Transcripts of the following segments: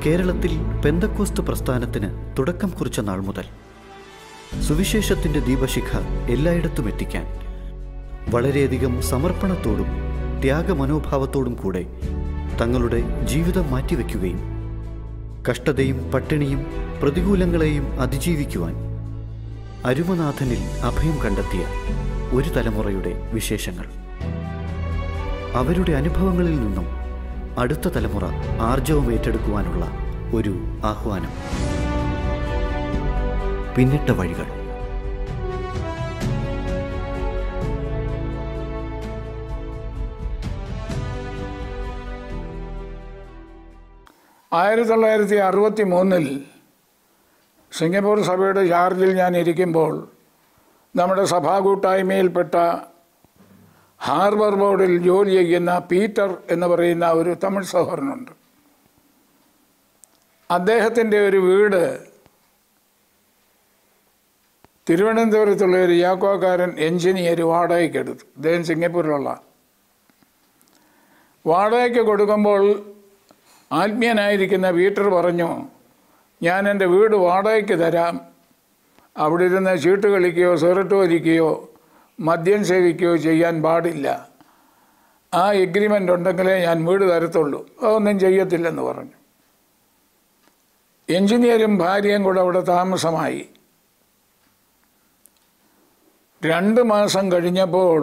കേരളത്തിൽ പെന്തക്കോസ്ത് പ്രസ്ഥാനത്തിന് തുടക്കം കുറിച്ച നാൾ മുതൽ സുവിശേഷത്തിൻ്റെ ദീപശിഖ എല്ലായിടത്തും എത്തിക്കാൻ വളരെയധികം സമർപ്പണത്തോടും ത്യാഗമനോഭാവത്തോടും കൂടെ തങ്ങളുടെ ജീവിതം മാറ്റിവെക്കുകയും കഷ്ടതയും പട്ടിണിയും പ്രതികൂലങ്ങളെയും അതിജീവിക്കുവാൻ അരുമനാഥനിൽ അഭയം കണ്ടെത്തിയ ഒരു തലമുറയുടെ വിശേഷങ്ങൾ. അവരുടെ അനുഭവങ്ങളിൽ നിന്നും അടുത്ത തലമുറ ആർജവം ഏറ്റെടുക്കുവാനുള്ള ഒരു ആഹ്വാനം. പിന്നിട്ട വഴികൾ. ആയിരത്തി 1963 സിംഗപ്പൂർ സഭയുടെ ചാർജിൽ ഞാൻ ഇരിക്കുമ്പോൾ നമ്മുടെ സഭാ കൂട്ടായ്മയിൽപ്പെട്ട ഹാർബർ ബോർഡിൽ ജോലി ചെയ്യുന്ന പീറ്റർ എന്ന് പറയുന്ന ഒരു തമിഴ് സഹോദരനുണ്ട്. അദ്ദേഹത്തിൻ്റെ ഒരു വീട് തിരുവനന്തപുരത്തുള്ള ഒരു യാക്കോക്കാരൻ എഞ്ചിനീയർ വാടകയ്ക്ക് എടുത്തു. അദ്ദേഹം സിംഗപ്പൂരിലുള്ള. വാടകയ്ക്ക് കൊടുക്കുമ്പോൾ ആത്മീയനായിരിക്കുന്ന പീറ്റർ പറഞ്ഞു, ഞാൻ എൻ്റെ വീട് വാടകയ്ക്ക് തരാം, അവിടെ ഇരുന്ന് ചീട്ട് കളിക്കുകയോ സിഗരറ്റ് വലിക്കുകയോ മദ്യം സേവിക്കുകയോ ചെയ്യാൻ പാടില്ല. ആ എഗ്രിമെൻ്റ് ഉണ്ടെങ്കിലേ ഞാൻ വീട് തരത്തുള്ളൂ, അതൊന്നും ചെയ്യത്തില്ലെന്ന് പറഞ്ഞു. എഞ്ചിനീയറും ഭാര്യയും കൂടെ അവിടെ താമസമായി. 2 മാസം കഴിഞ്ഞപ്പോൾ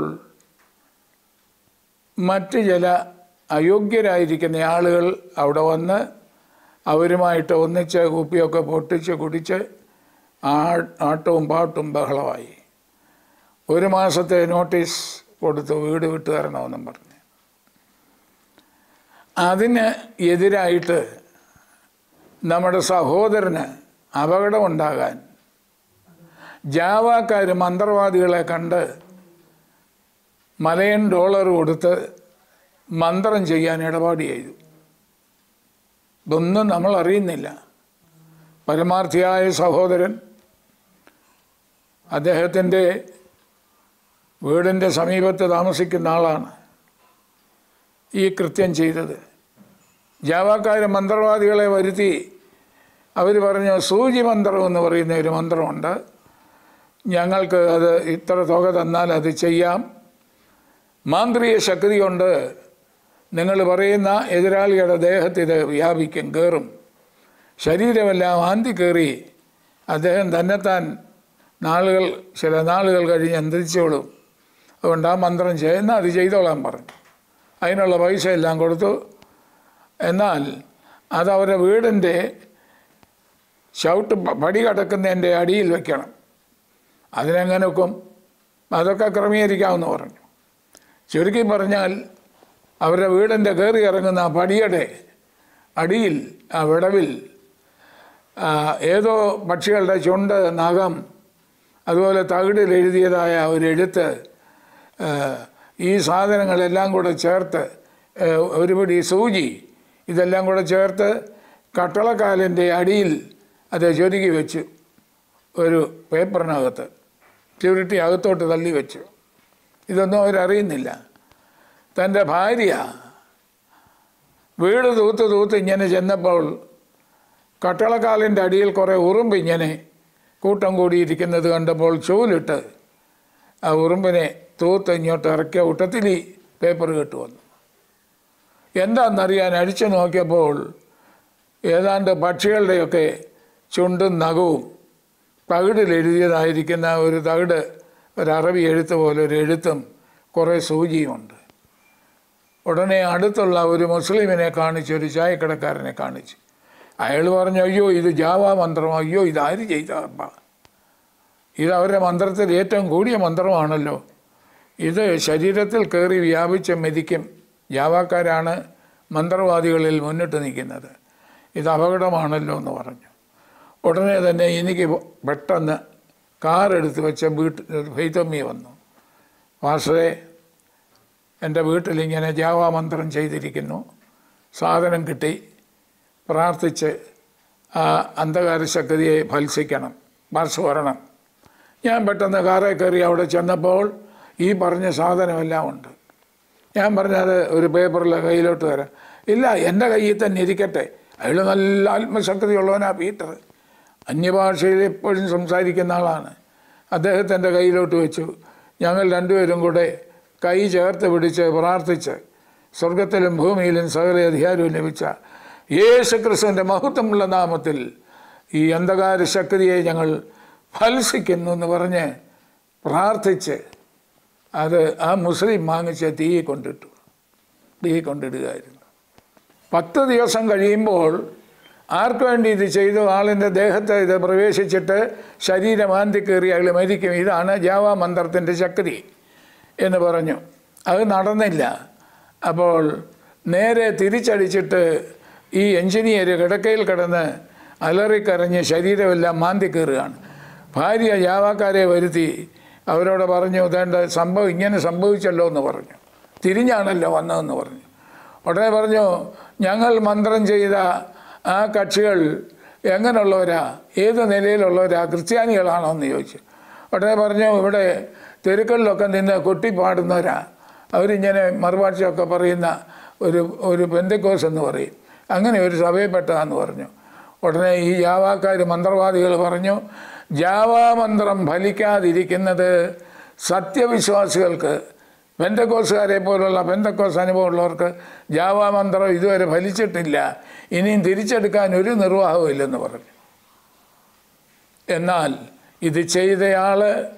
മറ്റ് ചില അയോഗ്യരായിരിക്കുന്ന ആളുകൾ അവിടെ വന്ന് അവരുമായിട്ട് ഒന്നിച്ച് കുപ്പിയൊക്കെ പൊട്ടിച്ച് കുടിച്ച് ആട്ടവും പാട്ടും ബഹളമായി. 1 മാസത്തെ നോട്ടീസ് കൊടുത്തു, വീട് വിട്ടു തരണമെന്നും പറഞ്ഞു. അതിന് എതിരായിട്ട് നമ്മുടെ സഹോദരന് അപകടമുണ്ടാകാൻ ജാവാക്കാർ മന്ത്രവാദികളെ കണ്ട് മലയൻ ഡോളർ കൊടുത്ത് മന്ത്രം ചെയ്യാൻ ഇടപാട് ചെയ്തു. ഇതൊന്നും നമ്മൾ അറിയുന്നില്ല. പരമാർത്ഥിയായ സഹോദരൻ അദ്ദേഹത്തിൻ്റെ വീടിൻ്റെ സമീപത്ത് താമസിക്കുന്ന ആളാണ് ഈ കൃത്യം ചെയ്തത്. ജാവാക്കാർ മന്ത്രവാദികളെ വരുത്തി അവർ പറഞ്ഞു, സൂചി മന്ത്രം എന്ന് പറയുന്ന ഒരു മന്ത്രമുണ്ട്, ഞങ്ങൾക്ക് അത് ഇത്ര തുക തന്നാൽ അത് ചെയ്യാം, മാന്ത്രിക ശക്തി കൊണ്ട് നിങ്ങൾ പറയുന്ന എതിരാളിയുടെ ദേഹത്ത് ഇത് വ്യാപിക്കും, കയറും, ശരീരമെല്ലാം ആന്തി കയറി അദ്ദേഹം തന്നെത്താൻ ചില നാളുകൾ കഴിഞ്ഞ് അന്തരിച്ചോളും, അതുകൊണ്ട് ആ മന്ത്രം ചെയ്യുന്ന അത് ചെയ്തോളാൻ പറഞ്ഞു. അതിനുള്ള പൈസ എല്ലാം കൊടുത്തു. എന്നാൽ അതവരുടെ വീടിൻ്റെ പടി കടക്കുന്നതിൻ്റെ അടിയിൽ വെക്കണം. അതിനെങ്ങനെ വെക്കും? അതൊക്കെ ക്രമീകരിക്കാമെന്ന് പറഞ്ഞു. ചുരുക്കി പറഞ്ഞാൽ അവരുടെ വീടിൻ്റെ കയറി ഇറങ്ങുന്ന ആ പടിയുടെ അടിയിൽ, ആ വിടവിൽ ഏതോ പക്ഷികളുടെ ചുണ്ട്, നഖം, അതുപോലെ തകിടിൽ എഴുതിയതായ ഒരു എഴുത്ത്, ഈ സാധനങ്ങളെല്ലാം കൂടെ ചേർത്ത്, ഒരു പിടി സൂചി, ഇതെല്ലാം കൂടെ ചേർത്ത് കട്ടളക്കാലിൻ്റെ അടിയിൽ അത് ചൊരുക്കി വെച്ചു. ഒരു പേപ്പറിനകത്ത് ചുരുട്ടി അകത്തോട്ട് തള്ളി വെച്ചു. ഇതൊന്നും അവരറിയുന്നില്ല. തൻ്റെ ഭാര്യ വീട് തൂത്ത് ഇങ്ങനെ ചെന്നപ്പോൾ കട്ടളക്കാലിൻ്റെ അടിയിൽ കുറേ ഉറുമ്പ് ഇങ്ങനെ കൂട്ടം കൂടിയിരിക്കുന്നത് കണ്ടപ്പോൾ ചൂലിട്ട് ആ ഉറുമ്പിനെ തൂത്ത് ഇങ്ങോട്ട് ഇറക്കിയ കൂട്ടത്തിൽ ഈ പേപ്പർ കേട്ട് വന്നു. എന്താണെന്നറിയാൻ അടിച്ചു നോക്കിയപ്പോൾ ഏതാണ്ട് പക്ഷികളുടെയൊക്കെ ചുണ്ടും നഖവും തകിടിൽ എഴുതിയതായിരിക്കുന്ന ഒരു തകിട്, ഒരു അറബി എഴുത്ത് പോലെ ഒരു എഴുത്തും കുറേ സൂചിയുമുണ്ട്. ഉടനെ അടുത്തുള്ള ഒരു മുസ്ലിമിനെ കാണിച്ച്, ഒരു ചായക്കടക്കാരനെ കാണിച്ച്. അയാൾ പറഞ്ഞു, അയ്യോ ഇത് ജാവാ മന്ത്രമോ, അയ്യോ ഇതാര് ചെയ്തപ്പാ, ഇത് അവരുടെ മന്ത്രത്തിൽ ഏറ്റവും കൂടിയ മന്ത്രമാണല്ലോ, ഇത് ശരീരത്തിൽ കയറി വ്യാപിച്ച് മെതിക്കും, ജാവാക്കാരാണ് മന്ത്രവാദികളിൽ മുന്നിട്ട് നിൽക്കുന്നത്, ഇത് അപകടമാണല്ലോ എന്ന് പറഞ്ഞു. ഉടനെ തന്നെ എനിക്ക് പെട്ടെന്ന് കാറെടുത്ത് വെച്ച ഫെയ്തമ്മി വന്നു. പാസ്റ്ററെ, എൻ്റെ വീട്ടിലിങ്ങനെ ജാവാ മന്ത്രം ചെയ്തിരിക്കുന്നു, സാധനം കിട്ടി, പ്രാർത്ഥിച്ച് ആ അന്ധകാര ശക്തിയെ ഫൽസിക്കണം, പാസ്റ്റർ വരണം. ഞാൻ പെട്ടെന്ന് കാറിൽ കയറി അവിടെ ചെന്നപ്പോൾ ഈ പറഞ്ഞ സാധനമെല്ലാം ഉണ്ട്. ഞാൻ പറഞ്ഞത് ഒരു പേപ്പറിൽ കയ്യിലോട്ട് തരാം. ഇല്ല, എൻ്റെ കയ്യിൽ തന്നെ ഇരിക്കട്ടെ, അയാൾ നല്ല ആത്മശക്തിയുള്ളവനാ പീറ്റർ. അന്യഭാഷയിൽ എപ്പോഴും സംസാരിക്കുന്ന ആളാണ്. അദ്ദേഹത്തിൻ്റെ കയ്യിലോട്ട് വെച്ചു. ഞങ്ങൾ രണ്ടുപേരും കൂടെ കൈ ചേർത്ത് പിടിച്ച് പ്രാർത്ഥിച്ച് സ്വർഗത്തിലും ഭൂമിയിലും സകല അധികാരവും ലഭിച്ച യേശുക്രിസ്തുവിൻ്റെ മഹത്വമുള്ള നാമത്തിൽ ഈ അന്ധകാര ശക്തിയെ ഞങ്ങൾ ഫലസിക്കുന്നു എന്ന് പറഞ്ഞ് പ്രാർത്ഥിച്ച് അത് ആ മുസ്ലിം വാങ്ങിച്ച് തീ കൊണ്ടിടുകയായിരുന്നു. 10 ദിവസം കഴിയുമ്പോൾ ആർക്ക് വേണ്ടി ഇത് ചെയ്തു? ആളിൻ്റെ ദേഹത്ത് ഇത് പ്രവേശിച്ചിട്ട് ശരീരം ആന്തി കയറി അയാൾ മരിക്കും. ഇതാണ് ജാവ മന്ത്രത്തിൻ്റെ ശക്തി എന്ന് പറഞ്ഞു. അത് നടന്നില്ല. അപ്പോൾ നേരെ തിരിച്ചടിച്ചിട്ട് ഈ എഞ്ചിനീയർ കിടക്കയിൽ കിടന്ന് അലറിക്കരഞ്ഞ് ശരീരമെല്ലാം മാന്തി കയറുകയാണ്. ഭാര്യ ജാവാക്കാരെ വരുത്തി അവരോട് പറഞ്ഞു, വേണ്ട ഇങ്ങനെ സംഭവിച്ചല്ലോ എന്ന് പറഞ്ഞു. തിരിഞ്ഞാണല്ലോ വന്നതെന്ന് പറഞ്ഞു. ഉടനെ പറഞ്ഞു, ഞങ്ങൾ മന്ത്രം ചെയ്ത ആ കക്ഷികൾ എങ്ങനെയുള്ളവരാ, ഏത് നിലയിലുള്ളവരാ, ക്രിസ്ത്യാനികളാണോ എന്ന് ചോദിച്ചു. ഉടനെ പറഞ്ഞു, ഇവിടെ തെരുക്കളിലൊക്കെ നിന്ന് കൊട്ടിപ്പാടുന്നവരാ, അവരിങ്ങനെ മറുഭാഷയൊക്കെ പറയുന്ന ഒരു പെന്തക്കോസ് എന്ന് പറയും, അങ്ങനെ ഒരു സഭയിൽപ്പെട്ടതാന്ന് പറഞ്ഞു. ഉടനെ ഈ ജാവാക്കാർ മന്ത്രവാദികൾ പറഞ്ഞു, ജാവാ മന്ത്രം ഫലിക്കാതിരിക്കുന്നത് സത്യവിശ്വാസികൾക്ക്, പെന്തക്കോസുകാരെ പോലുള്ള പെന്തക്കോസ് അനുഭവമുള്ളവർക്ക് ജാവാ മന്ത്രം ഇതുവരെ ഫലിച്ചിട്ടില്ല, ഇനിയും തിരിച്ചെടുക്കാൻ ഒരു നിർവാഹവും ഇല്ലെന്ന് പറഞ്ഞു. എന്നാൽ ഇത് ചെയ്തയാൾ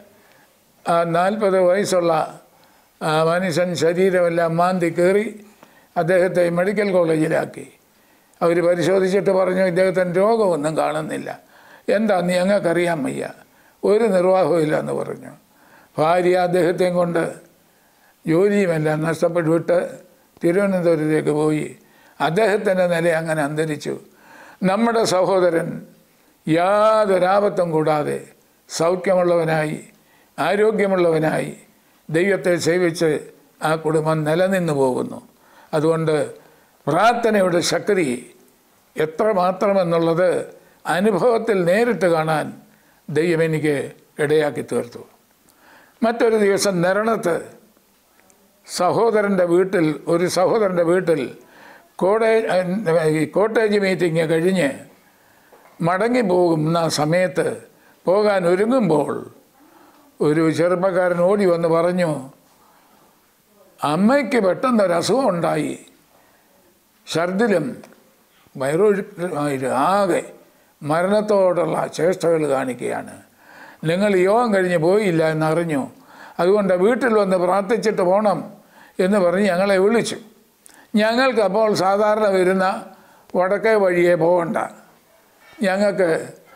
40 വയസ്സുള്ള മനുഷ്യൻ ശരീരമെല്ലാം മാന്തി കയറി അദ്ദേഹത്തെ മെഡിക്കൽ കോളേജിലാക്കി. അവർ പരിശോധിച്ചിട്ട് പറഞ്ഞു, ഇദ്ദേഹത്തിന് രോഗമൊന്നും കാണുന്നില്ല. എന്താ ഞങ്ങൾക്കറിയാൻ വയ്യ, ഒരു നിർവാഹവും ഇല്ല എന്ന് പറഞ്ഞു. ഭാര്യ അദ്ദേഹത്തെയും കൊണ്ട് ജോലിയുമെല്ലാം നഷ്ടപ്പെട്ടുവിട്ട് തിരുവനന്തപുരത്തേക്ക് പോയി. അദ്ദേഹത്തിൻ്റെ നില അങ്ങനെ അന്തരിച്ചു. നമ്മുടെ സഹോദരൻ യാതൊരാപത്തും കൂടാതെ സൗഖ്യമുള്ളവനായി ആരോഗ്യമുള്ളവനായി ദൈവത്തെ സേവിച്ച് ആ കുടുംബം നിലനിന്ന് പോകുന്നു. അതുകൊണ്ട് പ്രാർത്ഥനയുടെ ശക്തി എത്രമാത്രമെന്നുള്ളത് അനുഭവത്തിൽ നേരിട്ട് കാണാൻ ദൈവം എനിക്ക് ഇടയാക്കി തീർത്തു. മറ്റൊരു ദിവസം നിരണത്ത് ഒരു സഹോദരൻ്റെ വീട്ടിൽ കോട്ടേജ് മീറ്റിംഗ് കഴിഞ്ഞ് മടങ്ങി പോകുന്ന സമയത്ത് പോകാൻ ഒരുങ്ങുമ്പോൾ ഒരു ചെറുപ്പക്കാരൻ ഓടി വന്ന് പറഞ്ഞു, അമ്മയ്ക്ക് പെട്ടെന്നൊരസുഖം ഉണ്ടായി, ഛർദിലും വയറൊഴുക്കുമായിട്ട് ആകെ മരണത്തോടുള്ള ചേഷ്ടകൾ കാണിക്കുകയാണ്. നിങ്ങൾ യോഗം കഴിഞ്ഞ് പോയില്ല എന്നറിഞ്ഞു, അതുകൊണ്ട് വീട്ടിൽ വന്ന് പ്രാർത്ഥിച്ചിട്ട് പോകണം എന്ന് പറഞ്ഞ് ഞങ്ങളെ വിളിച്ചു. ഞങ്ങൾക്ക് അപ്പോൾ സാധാരണ വരുന്ന വടക്കേ വഴിയെ പോകണ്ട, ഞങ്ങൾക്ക്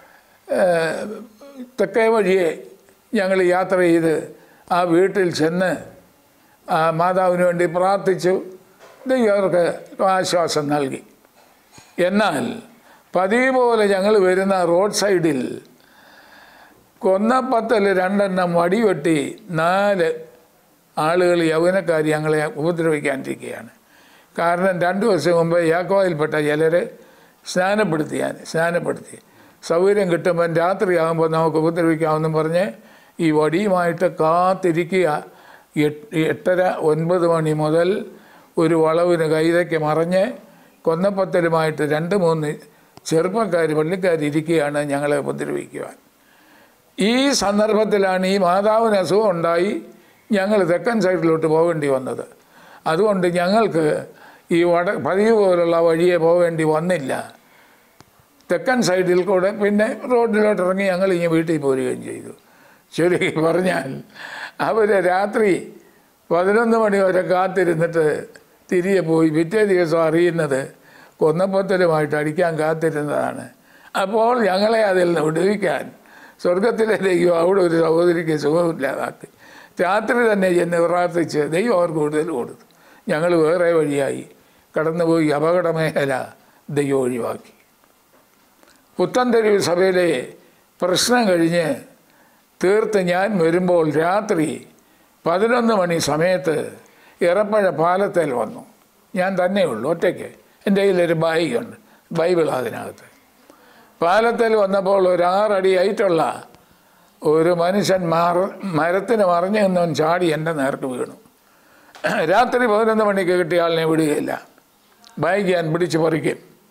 തെക്കേ വഴിയെ ഞങ്ങൾ യാത്ര ചെയ്ത് ആ വീട്ടിൽ ചെന്ന് മാതാവിന് വേണ്ടി പ്രാർത്ഥിച്ചു. ദൈവം അവർക്ക് ആശ്വാസം നൽകി. എന്നാൽ പതിവ് പോലെ ഞങ്ങൾ വരുന്ന റോഡ് സൈഡിൽ കൊന്നപ്പത്തിൽ 2 എണ്ണം വടിവെട്ടി 4 ആളുകൾ യൗവനക്കാർ ഞങ്ങളെ ഉപദ്രവിക്കാനിരിക്കുകയാണ്. കാരണം 2 ദിവസം മുമ്പ് യാക്കോയിൽപ്പെട്ട ചിലർ സ്നാനപ്പെടുത്തി സൗകര്യം കിട്ടുമ്പം രാത്രിയാകുമ്പോൾ നമുക്ക് ഉപദ്രവിക്കാമെന്നും പറഞ്ഞ് ഈ വടിയുമായിട്ട് കാത്തിരിക്കുക. 8:30-9 മണി മുതൽ ഒരു വളവിന് കൈതയ്ക്ക് മറിഞ്ഞ് കൊന്നപ്പത്തലുമായിട്ട് 2-3 ചെറുപ്പക്കാർ പള്ളിക്കാരിയ്ക്കുകയാണ് ഞങ്ങളെ ഉപദ്രവിക്കുവാൻ. ഈ സന്ദർഭത്തിലാണ് ഈ മാതാവിന് അസുഖം ഉണ്ടായി ഞങ്ങൾ തെക്കൻ സൈഡിലോട്ട് പോകേണ്ടി വന്നത്. അതുകൊണ്ട് ഞങ്ങൾക്ക് ഈ പതിവ് പോലുള്ള വഴിയെ പോകേണ്ടി വന്നില്ല. തെക്കൻ സൈഡിൽ കൂടെ പിന്നെ റോഡിലോട്ട് ഇറങ്ങി ഞങ്ങൾ ഇങ്ങനെ വീട്ടിൽ പോരുകയും ചെയ്തു. ശരി പറഞ്ഞാൽ അവർ രാത്രി 11 മണി വരെ കാത്തിരുന്നിട്ട് തിരികെ പോയി. പിറ്റേ ദിവസം അറിയുന്നത് കൊന്നപ്പത്തലുമായിട്ട് അടിക്കാൻ കാത്തിരുന്നതാണ്. അപ്പോൾ ഞങ്ങളെ അതിൽ നിന്ന് വിടുവിക്കാൻ സ്വർഗത്തിലെ ദൈവം അവിടെ ഒരു സഹോദരിക്ക് സുഖമില്ലാതാക്കി. രാത്രി തന്നെ ചെന്ന് പ്രാർത്ഥിച്ച് ദൈവം അവർക്ക് കൂടുതൽ കൊടുത്തു. ഞങ്ങൾ വേറെ വഴിയായി കടന്നുപോയി. അപകടമേഖല ദൈവം ഒഴിവാക്കി. പുത്തൻതെരുവ് സഭയിലെ പ്രശ്നം കഴിഞ്ഞ് തീർത്ത് ഞാൻ വരുമ്പോൾ രാത്രി 11 മണി സമയത്ത് ഇറപ്പഴ പാലത്തേൽ വന്നു. ഞാൻ തന്നെയുള്ളൂ, ഒറ്റയ്ക്ക്. എൻ്റെ കയ്യിലൊരു ബാഗുണ്ട്, ബൈബിൾ അതിനകത്ത്. പാലത്തേൽ വന്നപ്പോൾ ഒരു 6 അടി ഹൈറ്റുള്ള ഒരു മനുഷ്യൻ മരത്തിന് മറിഞ്ഞു നിന്നവൻ ചാടി എൻ്റെ നേർക്ക് വീണു. രാത്രി 11 മണിക്ക് കിട്ടിയ ആളിനെ വിടുകയില്ല. ബാഗ് ഞാൻ പിടിച്ച് പറിക്കും.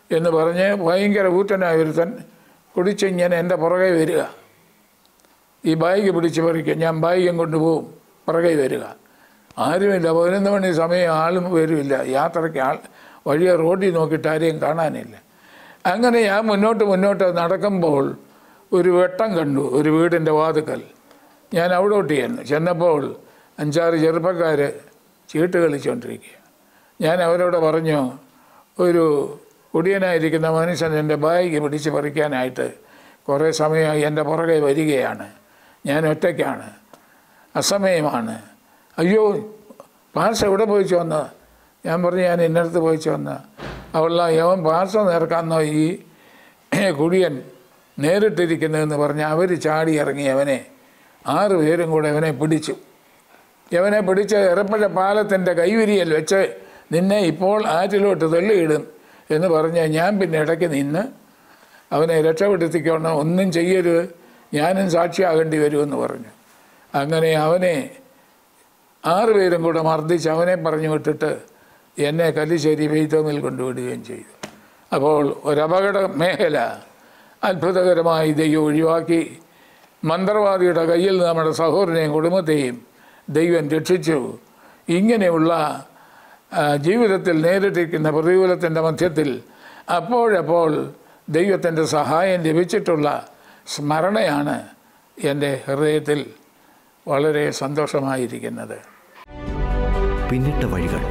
എന്ന് പറഞ്ഞ് ഭയങ്കര ഊറ്റനായ ഒരുത്തൻ കുടിച്ചിങ്ങനെ എൻ്റെ പുറകെ വരിക. ഈ ബാഗ് പിടിച്ച് പറിക്കുക, ഞാൻ ബാഗും കൊണ്ടുപോകും, പുറകെ വരിക. ആരുമില്ല, 11 മണി സമയം ആളും വരുമില്ല, യാത്രയ്ക്ക് വഴിയെ റോഡിൽ നോക്കിയിട്ട് ആരെയും കാണാനില്ല. അങ്ങനെ ഞാൻ മുന്നോട്ട് നടക്കുമ്പോൾ ഒരു വെട്ടം കണ്ടു, ഒരു വീടിൻ്റെ വാതുക്കൽ. ഞാൻ അവിടോട്ട് ചെന്നപ്പോൾ 5-6 ചെറുപ്പക്കാർ ചീട്ട് കളിച്ചുകൊണ്ടിരിക്കുക. ഞാൻ അവരോട് പറഞ്ഞു, ഒരു കുടിയനായിരിക്കുന്ന മനുഷ്യൻ എൻ്റെ ബാഗ് പിടിച്ച് പറിക്കാനായിട്ട് കുറേ സമയമായി എൻ്റെ പുറകെ വരികയാണ്, ഞാൻ ഒറ്റയ്ക്കാണ്, അസമയമാണ്. അയ്യോ, പാർസ എവിടെ പോയിച്ചു വന്നത്? ഞാൻ പറഞ്ഞു, ഞാൻ ഇന്നടത്ത് പോയിച്ചു വന്ന. യവൻ പാർസ നേർക്കാന്നോ ഈ കുടിയൻ നേരിട്ടിരിക്കുന്നതെന്ന് പറഞ്ഞ് അവർ ചാടി ഇറങ്ങി അവനെ 6 പേരും കൂടെ അവനെ പിടിച്ചു. യവനെ പിടിച്ച് എറപ്പഴ പാലത്തിൻ്റെ കൈവിരിയൽ വെച്ച് നിന്നെ ഇപ്പോൾ ആറ്റിലോട്ട് തള്ളിയിടും എന്ന് പറഞ്ഞ് ഞാൻ പിന്നെ ഇടയ്ക്ക് നിന്ന് അവനെ രക്ഷപ്പെടുത്തിക്കൊണ്ട് ഒന്നും ചെയ്യരുത്, ഞാനും സാക്ഷിയാകേണ്ടി വരുമെന്ന് പറഞ്ഞു. അങ്ങനെ അവനെ 6 പേരും കൂടെ മർദ്ദിച്ച് അവനെ പറഞ്ഞു വിട്ടിട്ട് എന്നെ കല്ലിശ്ശേരി ബെയ്ത്തോമിൽ കൊണ്ടുവിടുകയും ചെയ്തു. അപ്പോൾ ഒരപകട മേഖല അത്ഭുതകരമായി ദൈവം ഒഴിവാക്കി. മന്ത്രവാദിയുടെ കയ്യിൽ നമ്മുടെ സഹോദരനെയും കുടുംബത്തെയും ദൈവം രക്ഷിച്ചു. ഇങ്ങനെയുള്ള ജീവിതത്തിൽ നേരിട്ടിരിക്കുന്ന പ്രതികൂലത്തിൻ്റെ മധ്യത്തിൽ അപ്പോഴപ്പോൾ ദൈവത്തിൻ്റെ സഹായം ലഭിച്ചിട്ടുള്ള സ്മരണയാണ് എൻ്റെ ഹൃദയത്തിൽ വളരെ സന്തോഷമായിരിക്കുന്നത്. പിന്നിട്ട വഴികൾ.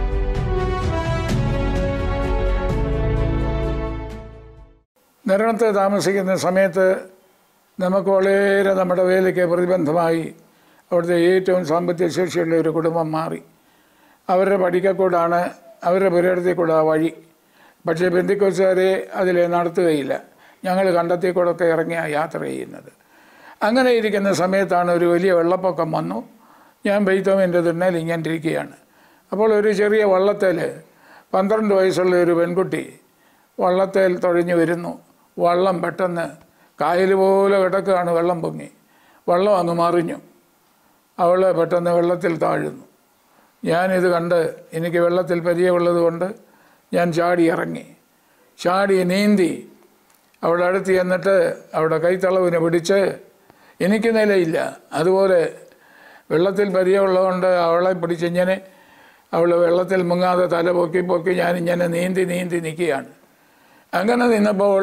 നിരണത്ത് താമസിക്കുന്ന സമയത്ത് നമുക്ക് വളരെ നമ്മുടെ വേലയ്ക്ക് പ്രതിബന്ധമായി അവിടുത്തെ ഏറ്റവും സാമ്പത്തിക ശേഷിയുള്ള ഒരു കുടുംബം മാറി. അവരുടെ പഠിക്കക്കൂടാണ്, അവരുടെ പുരയിടത്തിൽ കൂടെ വഴി. പക്ഷേ ബന്ധുക്കോസുകാരെ അതിൽ നടത്തുകയില്ല. ഞങ്ങൾ കണ്ടത്തിൽ കൂടെയൊക്കെ ഇറങ്ങിയാണ് യാത്ര ചെയ്യുന്നത്. അങ്ങനെ ഇരിക്കുന്ന സമയത്താണ് ഒരു വലിയ വെള്ളപ്പൊക്കം വന്നു. ഞാൻ ബെയ്ത്തോമിൻ്റെ തിണ്ണയിൽ ഇങ്ങനെ ഇരിക്കുകയാണ്. അപ്പോൾ ഒരു ചെറിയ വള്ളത്തേൽ 12 വയസ്സുള്ള ഒരു പെൺകുട്ടി വള്ളത്തേൽ തുഴഞ്ഞു വരുന്നു. വള്ളം പെട്ടെന്ന് കായൽ പോലെ കിടക്കുകയാണ്, വെള്ളം പൊങ്ങി, വള്ളം അങ്ങ് മറിഞ്ഞു. അവൾ പെട്ടെന്ന് വെള്ളത്തിൽ താഴുന്നു. ഞാനിത് കണ്ട് എനിക്ക് വെള്ളത്തിൽ പരിചയമുള്ളത് കൊണ്ട് ഞാൻ ചാടി ഇറങ്ങി, ചാടി നീന്തി അവിടെ അടുത്ത് ചെന്നിട്ട് അവിടെ കൈത്തളവിനെ പിടിച്ച്, എനിക്ക് നിലയില്ല, അതുപോലെ വെള്ളത്തിൽ പരിചയമുള്ളതുകൊണ്ട് അവളെ പിടിച്ചിങ്ങനെ അവൾ വെള്ളത്തിൽ മുങ്ങാതെ തല പൊക്കി ഞാനിങ്ങനെ നീന്തി നിൽക്കുകയാണ്. അങ്ങനെ നിന്നപ്പോൾ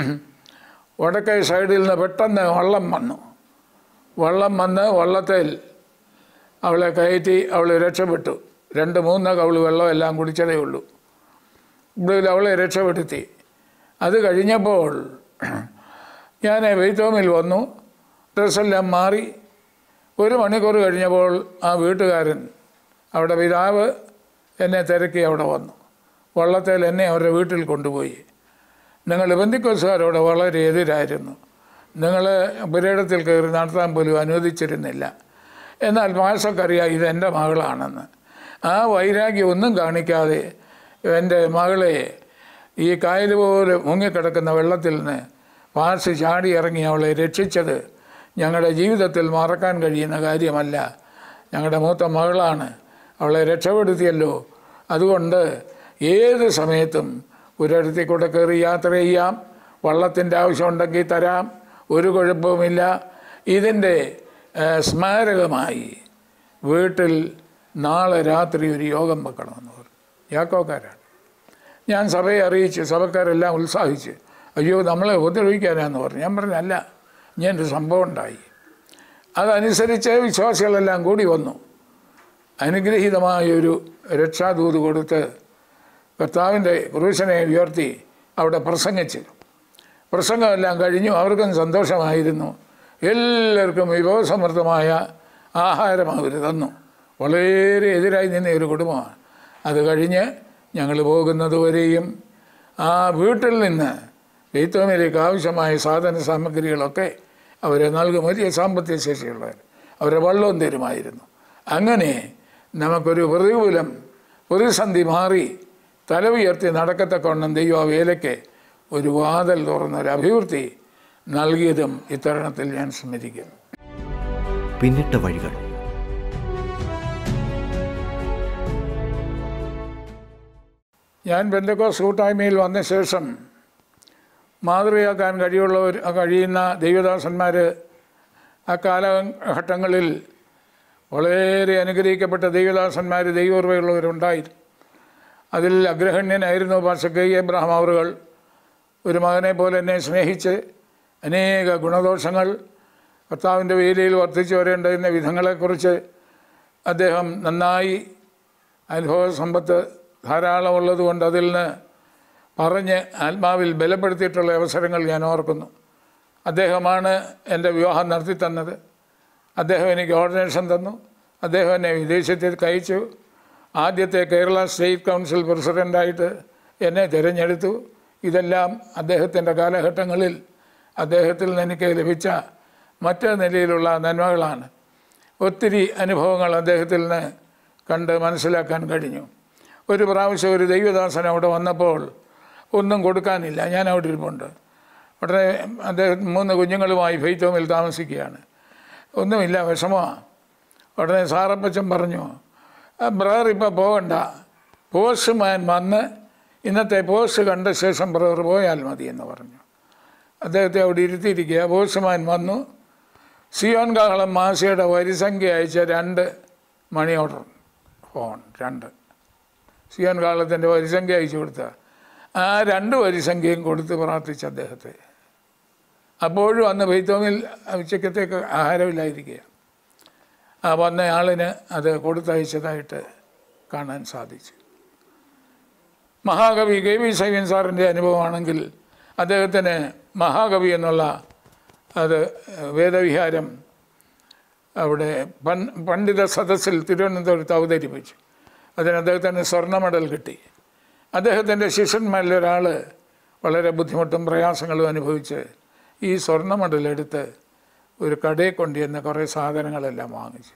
വടക്കേ സൈഡിൽ നിന്ന് പെട്ടെന്ന് വള്ളം വന്ന് വള്ളത്തിൽ അവളെ കയറ്റി അവൾ രക്ഷപ്പെട്ടു. 2-3 കവിള് വെള്ളം എല്ലാം കുടിച്ചതേ ഉള്ളൂ. ഇവിടെ അവളെ രക്ഷപ്പെടുത്തി. അത് കഴിഞ്ഞപ്പോൾ ഞാൻ ബെയ്ത്തോമിൽ വന്നു, ഡ്രസ്സെല്ലാം മാറി. 1 മണിക്കൂർ കഴിഞ്ഞപ്പോൾ ആ വീട്ടുകാരൻ, അവിടെ പിതാവ് എന്നെ തിരക്കി അവിടെ വന്നു. വള്ളത്തേൽ എന്നെ അവരുടെ വീട്ടിൽ കൊണ്ടുപോയി. നിങ്ങൾ ബന്ധുക്കോസുകാരോട് വളരെ എതിരായിരുന്നു, നിങ്ങൾ പുരയിടത്തിൽ കയറി നടത്താൻ പോലും അനുവദിച്ചിരുന്നില്ല. എന്നാൽ പാഴ്സക്കറിയാം ഇതെൻ്റെ മകളാണെന്ന്. ആ വൈരാഗ്യം ഒന്നും കാണിക്കാതെ എൻ്റെ മകളെ ഈ കായൽ പോലെ മുങ്ങിക്കിടക്കുന്ന വെള്ളത്തിൽ നിന്ന് പാഴ്സ് ചാടി ഇറങ്ങി അവളെ രക്ഷിച്ചത് ഞങ്ങളുടെ ജീവിതത്തിൽ മറക്കാൻ കഴിയുന്ന കാര്യമല്ല. ഞങ്ങളുടെ മൂത്ത മകളാണ്, അവളെ രക്ഷപ്പെടുത്തിയല്ലോ. അതുകൊണ്ട് ഏത് സമയത്തും ഒരിടത്തിൽ കൂടെ കയറി യാത്ര ചെയ്യാം, വള്ളത്തിൻ്റെ ആവശ്യമുണ്ടെങ്കിൽ തരാം, ഒരു കുഴപ്പവുമില്ല. ഇതിൻ്റെ സ്മാരകമായി വീട്ടിൽ നാളെ രാത്രി ഒരു യോഗം വെക്കണമെന്ന് പറഞ്ഞു. യാക്കോക്കാരാണ്. ഞാൻ സഭയെ അറിയിച്ച്, സഭക്കാരെല്ലാം ഉത്സാഹിച്ച്, അയ്യോ നമ്മളെ ഉപദ്രവിക്കാനാന്ന് പറഞ്ഞു. ഞാൻ പറഞ്ഞു അല്ല, ഇങ്ങനൊരു സംഭവം ഉണ്ടായി. അതനുസരിച്ച് വിശ്വാസികളെല്ലാം കൂടി വന്നു. അനുഗ്രഹീതമായൊരു രക്ഷാദൂത് കൊടുത്ത് കർത്താവിൻ്റെ ക്രൂശനെ ഉയർത്തി അവിടെ പ്രസംഗിച്ച്. പ്രസംഗമെല്ലാം കഴിഞ്ഞു. അവർക്കും സന്തോഷമായിരുന്നു. എല്ലാവർക്കും വിഭവസമൃദ്ധമായ ആഹാരം അവർ തന്നു. വളരെ എതിരായി നിന്ന ഒരു കുടുംബമാണ്. അത് കഴിഞ്ഞ് ഞങ്ങൾ പോകുന്നതുവരെയും ആ വീട്ടിൽ നിന്ന് ബെയ്ത്തോമിലേക്ക് ആവശ്യമായ സാധന സാമഗ്രികളൊക്കെ അവരെ നൽകും. വലിയ സാമ്പത്തിക ശേഷിയുള്ളവർ അവരെ വള്ളവും തരുമായിരുന്നു. അങ്ങനെ നമുക്കൊരു പ്രതിസന്ധി മാറി തല ഉയർത്തി നടക്കത്തക്കവണ്ണം ദൈവം ആ വേലയ്ക്ക് ഒരു വാതിൽ തുറന്നൊരു അഭിവൃദ്ധി നൽകിയതും ഇത്തരുണത്തിൽ ഞാൻ സ്മരിക്കുന്നു. പിന്നിട്ട വഴികൾ. ഞാൻ പെന്തക്കോസ്ത് കൂട്ടായ്മയിൽ വന്ന ശേഷം മാതൃകയാക്കാൻ കഴിയുന്ന ദൈവദാസന്മാർ ആ കാലഘട്ടങ്ങളിൽ വളരെ അനുഗ്രഹിക്കപ്പെട്ട ദൈവദാസന്മാർ, ദൈവോർവയുള്ളവരുണ്ടായിരുന്നു. അതിൽ അഗ്രഹണ്യനായിരുന്നു പാസ്റ്റർ കെ എബ്രഹാം അവറുകൾ. ഒരു മകനെ പോലെ എന്നെ സ്നേഹിച്ച് അനേക ഗുണദോഷങ്ങൾ കർത്താവിൻ്റെ വേലയിൽ വർദ്ധിച്ചു വരേണ്ടുന്ന വിധങ്ങളെക്കുറിച്ച് അദ്ദേഹം നന്നായി അനുഭവ സമ്പത്ത് ധാരാളമുള്ളതുകൊണ്ട് അതിൽ നിന്ന് പറഞ്ഞ് ആത്മാവിൽ ബലപ്പെടുത്തിയിട്ടുള്ള അവസരങ്ങൾ ഞാൻ ഓർക്കുന്നു. അദ്ദേഹമാണ് എൻ്റെ വിവാഹം നടത്തി തന്നത്. അദ്ദേഹം എനിക്ക് ഓർഡിനേഷൻ തന്നു. അദ്ദേഹം എന്നെ വിദേശത്തേക്ക് അയച്ചു. ആദ്യത്തെ കേരള സ്റ്റേറ്റ് കൗൺസിൽ പ്രസിഡൻ്റായിട്ട് എന്നെ തിരഞ്ഞെടുത്തു. ഇതെല്ലാം അദ്ദേഹത്തിൻ്റെ കാലഘട്ടങ്ങളിൽ അദ്ദേഹത്തിൽ നിന്ന് എനിക്ക് ലഭിച്ച മറ്റ് നിലയിലുള്ള നന്മകളാണ്. ഒത്തിരി അനുഭവങ്ങൾ അദ്ദേഹത്തിൽ നിന്ന് കണ്ട് മനസ്സിലാക്കാൻ കഴിഞ്ഞു. ഒരു പ്രാവശ്യം ഒരു ദൈവദാസൻ അവിടെ വന്നപ്പോൾ ഒന്നും കൊടുക്കാനില്ല. ഞാൻ അവിടെ ഇരിപ്പുണ്ട്. ഉടനെ അദ്ദേഹം 3 കുഞ്ഞുങ്ങളുമായി ഫെയ്ത്തോമിൽ താമസിക്കുകയാണ്. ഒന്നുമില്ല, വിഷമമാണ്. ഉടനെ സാറപ്പച്ചൻ പറഞ്ഞു, ബ്രദർ ഇപ്പോൾ പോകണ്ട, പോസ്റ്റ്മാൻ വന്ന് ഇന്നത്തെ പോസ്റ്റ് കണ്ട ശേഷം ബ്രദർ പോയാൽ മതി എന്ന് പറഞ്ഞു. അദ്ദേഹത്തെ അവിടെ ഇരുത്തിയിരിക്കുക. പോസ്റ്റ്മാൻ വന്നു. സിയോൻ കാഹളം മാസികയുടെ വരിസംഖ്യ അയച്ച 2 മണി ഓർഡർ ഫോൺ, 2 സിയോൻ കാഹളത്തിൻ്റെ വരിസംഖ്യ അയച്ചു കൊടുത്ത ആ 2 വരിസംഖ്യയും കൊടുത്ത് പ്രാർത്ഥിച്ച അദ്ദേഹത്തെ. അപ്പോഴും അന്ന് ഫെയ്ത്തോമിൽ ഉച്ചക്കത്തേക്ക് ആഹാരമില്ലായിരിക്കുക. ആ വന്ന ആളിന് അത് കൊടുത്തയച്ചതായിട്ട് കാണാൻ സാധിച്ചു. മഹാകവി കെ വി സൈവൻ സാറിൻ്റെ അനുഭവമാണെങ്കിൽ അദ്ദേഹത്തിന് മഹാകവി എന്നുള്ള അത് വേദവിഹാരം അവിടെ പണ്ഡിത സദസ്സിൽ തിരുവനന്തപുരത്ത് അവതരിപ്പിച്ചു. അതിന് അദ്ദേഹത്തിന് സ്വർണ്ണ മെഡൽ കിട്ടി. അദ്ദേഹത്തിൻ്റെ ശിഷ്യന്മാരിലൊരാൾ വളരെ ബുദ്ധിമുട്ടും പ്രയാസങ്ങളും അനുഭവിച്ച് ഈ സ്വർണ്ണ മെഡൽ എടുത്ത് ഒരു കടയിൽ കൊണ്ടുവന്ന് കുറേ സാധനങ്ങളെല്ലാം വാങ്ങിച്ചു.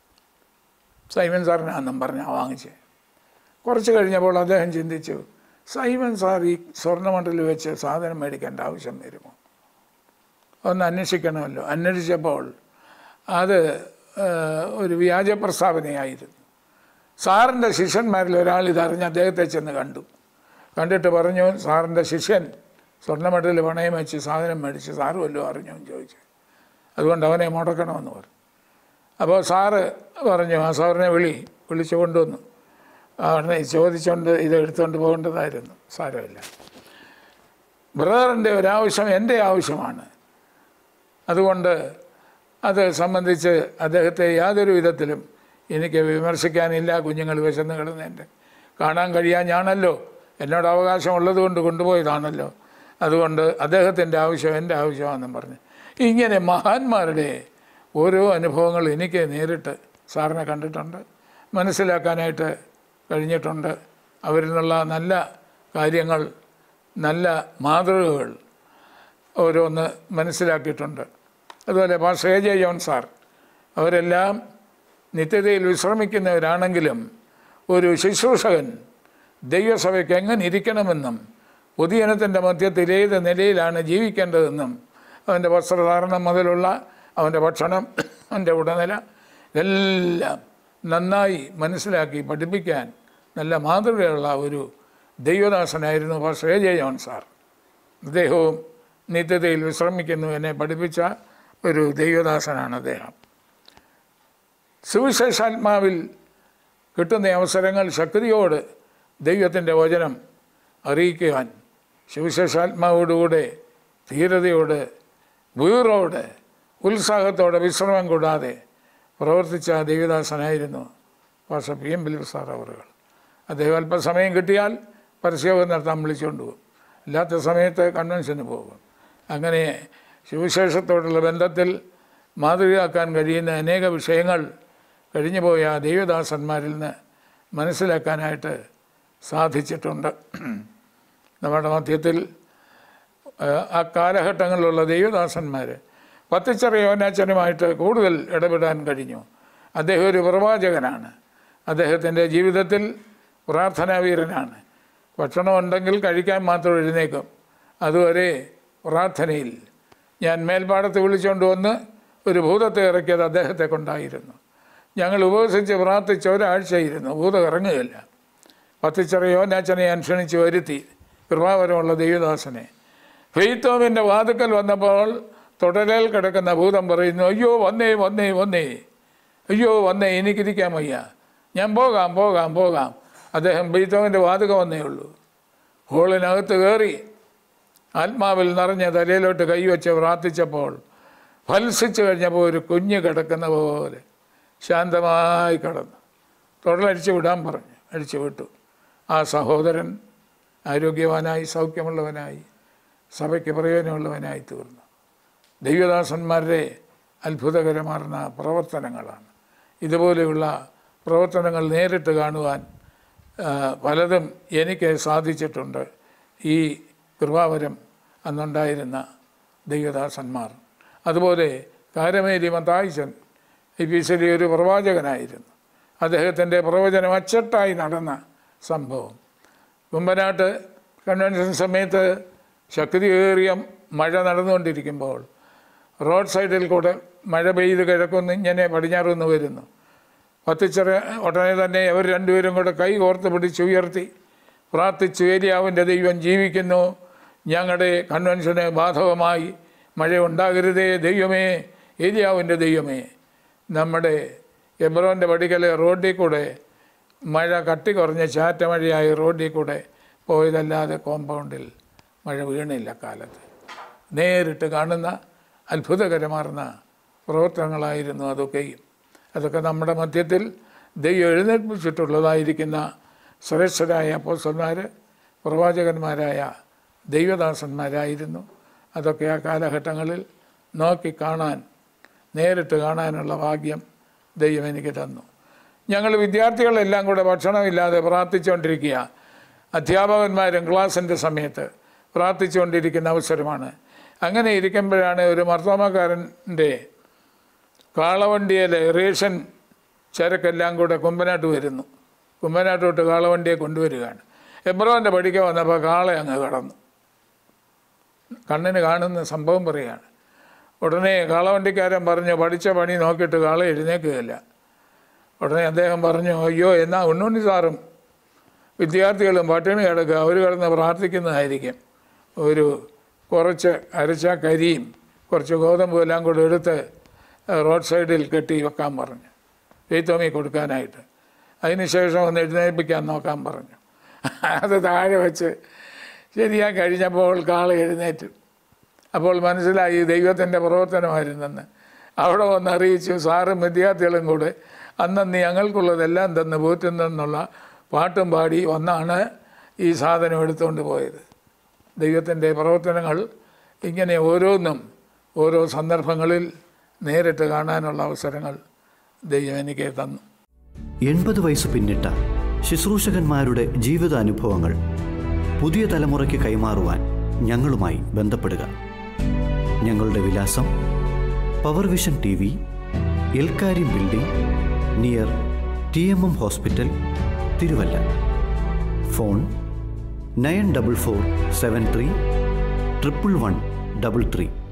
സൈമൻ സാറിനാണെന്നും പറഞ്ഞാൽ വാങ്ങിച്ച്. കുറച്ച് കഴിഞ്ഞപ്പോൾ അദ്ദേഹം ചിന്തിച്ചു, സൈമൻ സാർ ഈ സ്വർണ്ണ മെഡൽ വെച്ച് സാധനം മേടിക്കേണ്ട ആവശ്യം വരുമോ? ഒന്ന് അന്വേഷിക്കണമല്ലോ. അന്വേഷിച്ചപ്പോൾ അത് ഒരു വ്യാജ പ്രസ്താവനയായിരുന്നു. സാറിൻ്റെ ശിഷ്യന്മാരിൽ ഒരാൾ ഇതറിഞ്ഞ് അദ്ദേഹത്തെ ചെന്ന് കണ്ടു. കണ്ടിട്ട് പറഞ്ഞു, സാറിൻ്റെ ശിഷ്യൻ സ്വർണ്ണ മെഡൽ പണയം വെച്ച് സാധനം മേടിച്ച് സാറ് വല്ലതും അറിഞ്ഞോ എന്ന് ചോദിച്ചു. അതുകൊണ്ട് അവനെ മുടക്കണമെന്ന് പറഞ്ഞു. അപ്പോൾ സാറ് പറഞ്ഞു, ആ സാറിനെ വിളിച്ചു കൊണ്ടുവന്നു. അവനെ ചോദിച്ചുകൊണ്ട് ഇത് എടുത്തുകൊണ്ട് പോകേണ്ടതായിരുന്നു. സാരമില്ല, ബ്രദറിൻ്റെ ഒരാവശ്യം എൻ്റെ ആവശ്യമാണ്. അതുകൊണ്ട് അത് സംബന്ധിച്ച് അദ്ദേഹത്തെ യാതൊരു വിധത്തിലും എനിക്ക് വിമർശിക്കാനില്ല. കുഞ്ഞുങ്ങൾ വിശന്ന് കിടന്നതിൻ്റെ കാണാൻ കഴിയാഞ്ഞാണല്ലോ, എന്നോട് അവകാശമുള്ളത് കൊണ്ട് കൊണ്ടുപോയതാണല്ലോ. അതുകൊണ്ട് അദ്ദേഹത്തിൻ്റെ ആവശ്യം എൻ്റെ ആവശ്യമാണെന്നും പറഞ്ഞ് ഇങ്ങനെ മഹാന്മാരുടെ ഓരോ അനുഭവങ്ങൾ എനിക്ക് നേരിട്ട് സാറിനെ കണ്ടിട്ടുണ്ട്, മനസ്സിലാക്കാനായിട്ട് കഴിഞ്ഞിട്ടുണ്ട്. അവരിൽ നിന്നുള്ള നല്ല കാര്യങ്ങൾ, നല്ല മാതൃകകൾ ഓരോന്ന് മനസ്സിലാക്കിയിട്ടുണ്ട്. അതുപോലെ pastor A J John sir, അവരെല്ലാം നിത്യതയിൽ വിശ്രമിക്കുന്നവരാണെങ്കിലും ഒരു ശുശ്രൂഷകൻ ദൈവസഭയ്ക്ക് എങ്ങനെ ഇരിക്കണമെന്നും പൊതുജനത്തിൻ്റെ മധ്യത്തിൽ ഏത് നിലയിലാണ് ജീവിക്കേണ്ടതെന്നും അവൻ്റെ വസ്ത്രധാരണം മുതലുള്ള അവൻ്റെ ഭക്ഷണം, അവൻ്റെ ഉടനില എല്ലാം നന്നായി മനസ്സിലാക്കി പഠിപ്പിക്കാൻ നല്ല മാതൃകയുള്ള ഒരു ദൈവദാസനായിരുന്നു pastor A J John sir. അദ്ദേഹവും നിത്യതയിൽ വിശ്രമിക്കുന്നു എന്നെ പഠിപ്പിച്ച ഒരു ദൈവദാസനാണ് അദ്ദേഹം. സുവിശേഷാത്മാവിൽ കിട്ടുന്ന അവസരങ്ങൾ ശക്തിയോട് ദൈവത്തിൻ്റെ വചനം അറിയിക്കുവാൻ സുവിശേഷാത്മാവോടുകൂടെ ധീരതയോട് വീറോടെ ഉത്സാഹത്തോടെ വിശ്രമം കൂടാതെ പ്രവർത്തിച്ച ദൈവദാസനായിരുന്നു pastor P M Philip sir അവറുകൾ. അദ്ദേഹം അല്പസമയം കിട്ടിയാൽ പരസ്യയോഗം നടത്താൻ വിളിച്ചുകൊണ്ട് പോകും, ഇല്ലാത്ത സമയത്ത് കൺവെൻഷന് പോകും. അങ്ങനെ സുവിശേഷത്തോടുള്ള ബന്ധത്തിൽ മാതൃകയാക്കാൻ കഴിയുന്ന അനേക വിഷയങ്ങൾ കഴിഞ്ഞുപോയ ദൈവദാസന്മാരിൽ നിന്ന് മനസ്സിലാക്കാനായിട്ട് സാധിച്ചിട്ടുണ്ട്. നമ്മുടെ മധ്യത്തിൽ ആ കാലഘട്ടങ്ങളിലുള്ള ദൈവദാസന്മാർ പത്തിച്ചറ യോനാച്ചനുമായിട്ട് കൂടുതൽ ഇടപെടാൻ കഴിഞ്ഞു. അദ്ദേഹം ഒരു പ്രവാചകനാണ്. അദ്ദേഹത്തിൻ്റെ ജീവിതത്തിൽ പ്രാർത്ഥനാവീരനാണ്. ഭക്ഷണമുണ്ടെങ്കിൽ കഴിക്കാൻ മാത്രം എഴുന്നേക്കും. അതുവരെ പ്രാർത്ഥനയിൽ. ഞാൻ മേൽപ്പാടത്ത് വിളിച്ചുകൊണ്ട് വന്ന് ഒരു ഭൂതത്തെ ഇറക്കിയത് അദ്ദേഹത്തെ കൊണ്ടായിരുന്നു. ഞങ്ങൾ ഉപവസിച്ച് പ്രാർത്ഥിച്ച് ഒരാഴ്ചയിരുന്നു, ഭൂതം ഇറങ്ങുകയില്ല. പത്തിച്ചറിയോ അച്ഛനെ ഞാൻ ക്ഷണിച്ച് വരുത്തി, കൃപാവരമുള്ള ദൈവദാസനെ. ഫെയ്ത്തോമിൻ്റെ വാതുക്കൽ വന്നപ്പോൾ തുടരൽ കിടക്കുന്ന ഭൂതം പറയുന്നു, അയ്യോ വന്നേ വന്നേ വന്നേ, അയ്യോ വന്നേ, എനിക്കിരിക്കാൻ വയ്യ, ഞാൻ പോകാം പോകാം പോകാം. അദ്ദേഹം ഫെയ്ത്തോമിൻ്റെ വാതുക വന്നേ ഉള്ളൂ. ഹോളിനകത്ത് കയറി ആത്മാവിൽ നിറഞ്ഞ തലയിലോട്ട് കൈവച്ച് പ്രാർത്ഥിച്ചപ്പോൾ ഫൽസിച്ച് കഴിഞ്ഞപ്പോൾ ഒരു കുഞ്ഞ് കിടക്കുന്ന പോലെ ശാന്തമായി കിടന്നു. തുടലടിച്ചു വിടാൻ പറഞ്ഞു, അടിച്ചു വിട്ടു. ആ സഹോദരൻ ആരോഗ്യവാനായി, സൗഖ്യമുള്ളവനായി, സഭയ്ക്ക് പ്രയോജനമുള്ളവനായി തീർന്നു. ദൈവദാസന്മാരുടെ അത്ഭുതകരമാർന്ന പ്രവർത്തനങ്ങളാണ്. ഇതുപോലെയുള്ള പ്രവർത്തനങ്ങൾ നേരിട്ട് കാണുവാൻ പലതും എനിക്ക് സാധിച്ചിട്ടുണ്ട്. ഈ കൃപാവരം അന്നുണ്ടായിരുന്ന ദൈവദാസന്മാർ. അതുപോലെ കാരമേരി മത്തായിച്ചൻ എപ്പിസിലെ ഒരു പ്രവാചകനായിരുന്നു. അദ്ദേഹത്തിൻ്റെ പ്രവചനം അച്ചട്ടായി നടന്ന സംഭവം. കുമ്പനാട്ട് കൺവെൻഷൻ സമയത്ത് ശക്തിയേറിയ മഴ നടന്നുകൊണ്ടിരിക്കുമ്പോൾ റോഡ് സൈഡിൽ കൂടെ മഴ പെയ്ത് കിഴക്കുന്ന് ഇങ്ങനെ പടിഞ്ഞാറുന്ന് വരുന്നു. പത്തിച്ചെറിയ ഉടനെ തന്നെ അവർ രണ്ടുപേരും കൂടെ കൈ കോർത്ത് പിടിച്ചുയർത്തി പ്രാർത്ഥിച്ചു, ഏലിയാവിൻ്റെ ദൈവം ജീവിക്കുന്നു, ഞങ്ങളുടെ കൺവെൻഷന് ബാധകമായി മഴ ഉണ്ടാകരുതേ ദൈവമേ, ഏലിയാവിൻ്റെ ദൈവമേ. നമ്മുടെ എബ്രോൻ്റെ പടിക്കലെ റോഡിൽ കൂടെ മഴ കട്ടി കുറഞ്ഞ ചാറ്റ മഴയായി റോഡിൽ കൂടെ പോയതല്ലാതെ കോമ്പൗണ്ടിൽ മഴ വീണില്ല കാലത്ത്. നേരിട്ട് കാണുന്ന അത്ഭുതകരമാർന്ന പ്രവർത്തനങ്ങളായിരുന്നു അതൊക്കെയും. അതൊക്കെ നമ്മുടെ മധ്യത്തിൽ ദൈവം എഴുന്നേൽപ്പിച്ചിട്ടുള്ളതായിരിക്കുന്ന ശ്രേഷ്ഠരായ അപ്പോസ്തലന്മാർ, പ്രവാചകന്മാരായ ദൈവദാസന്മാരായിരുന്നു. അതൊക്കെ ആ കാലഘട്ടങ്ങളിൽ നോക്കി കാണാൻ, നേരിട്ട് കാണാനുള്ള ഭാഗ്യം ദൈവം എനിക്ക് തന്നു. ഞങ്ങൾ വിദ്യാർത്ഥികളെല്ലാം കൂടെ ഭക്ഷണമില്ലാതെ പ്രാർത്ഥിച്ചുകൊണ്ടിരിക്കുക. അധ്യാപകന്മാരും ക്ലാസ്സിൻ്റെ സമയത്ത് പ്രാർത്ഥിച്ചുകൊണ്ടിരിക്കുന്ന അവസരമാണ്. അങ്ങനെ ഇരിക്കുമ്പോഴാണ് ഒരു മർത്തോമക്കാരൻ്റെ കാളവണ്ടിയിലെ റേഷൻ ചരക്കെല്ലാം കൂടെ കുമ്പനാട്ട് വരുന്നു. കുമ്പനാട്ടോട്ട് കാളവണ്ടിയെ കൊണ്ടുവരികയാണ്. എബ്രോൻ്റെ പടിക്ക വന്നപ്പോൾ കാള അങ്ങ് കടന്നു. കണ്ണിന് കാണുന്ന സംഭവം പറയുകയാണ്. ഉടനെ കാളവണ്ടിക്കാരൻ പറഞ്ഞു, പഠിച്ച പണി നോക്കിയിട്ട് കാള എഴുന്നേൽക്കുകയില്ല. ഉടനെ അദ്ദേഹം പറഞ്ഞു, അയ്യോ എന്നാൽ ഉണ്ണുണ്ണി സാറും വിദ്യാർത്ഥികളും പട്ടിണി കിടക്കുക, അവർ കിടന്ന് പ്രാർത്ഥിക്കുന്നതായിരിക്കും. ഒരു കുറച്ച് അരച്ച കരിയും കുറച്ച് ഗോതമ്പും എല്ലാം കൂടെ എടുത്ത് റോഡ് സൈഡിൽ കെട്ടി വെക്കാൻ പറഞ്ഞു, ഫെയ്ത്തോമി കൊടുക്കാനായിട്ട്. അതിനുശേഷം ഒന്ന് എഴുന്നേൽപ്പിക്കാൻ നോക്കാൻ പറഞ്ഞു. അത് താഴെ വെച്ച് ശരിയായി കഴിഞ്ഞപ്പോൾ കാള എഴുന്നേറ്റു. അപ്പോൾ മനസ്സിലായി ദൈവത്തിൻ്റെ പ്രവർത്തനമായിരുന്നെന്ന്. അവിടെ വന്ന് അറിയിച്ചു, സാറും വിദ്യാർത്ഥികളും കൂടെ അന്നന്ന് ഞങ്ങൾക്കുള്ളതെല്ലാം തന്ന് പോറ്റുന്നെന്നുള്ള പാട്ടും പാടി ഒന്നാണ് ഈ സാധനം എടുത്തുകൊണ്ട് പോയത്. ദൈവത്തിൻ്റെ പ്രവർത്തനങ്ങൾ ഇങ്ങനെ ഓരോന്നും ഓരോ സന്ദർഭങ്ങളിൽ നേരിട്ട് കാണാനുള്ള അവസരങ്ങൾ ദൈവം എനിക്ക് തന്നു. 80 വയസ്സ് പിന്നിട്ട ശുശ്രൂഷകന്മാരുടെ ജീവിതാനുഭവങ്ങൾ പുതിയ തലമുറയ്ക്ക് കൈമാറുവാൻ ഞങ്ങളുമായി ബന്ധപ്പെടുക. ഞങ്ങളുടെ വിലാസം പവർവിഷൻ TV, എൽക്കാരി building, near TMM hospital, Thiruvalla. Phone 9447311133.